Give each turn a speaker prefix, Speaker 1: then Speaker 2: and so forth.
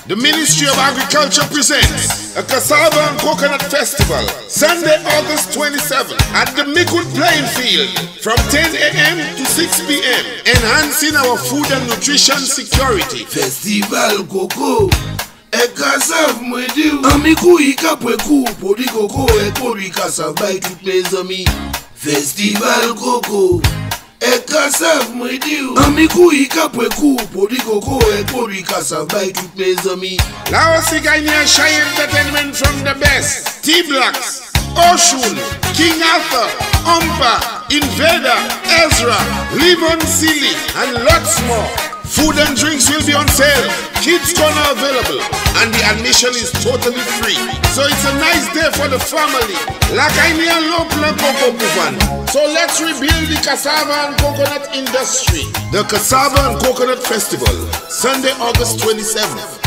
Speaker 1: The Ministry of Agriculture presents a Cassava and Coconut Festival, Sunday, August 27th at the Micoud playing field from 10 a.m. to 6 p.m. enhancing our food and nutrition security.
Speaker 2: Festival Coco et Cassava Mouediou. Amicou Ikapwekou pour du coco et pour du cassava by toutes mes amis. Festival Coco et Cassava Mouediou. Amicou Ikapwekou pour du coco et pour du cassava by toutes mes amis.
Speaker 1: Laosi Gagné Shy Entertainment from the best. T-Blocks, Oshun, King Arthur, Umpa, Invader, Ezra, Livon Silly, and lots more. Food and drinks will be on sale, kids corner available, and the admission is totally free. So it's a nice day for the family. So let's rebuild the cassava and coconut industry. The Cassava and Coconut Festival, Sunday, August 27th.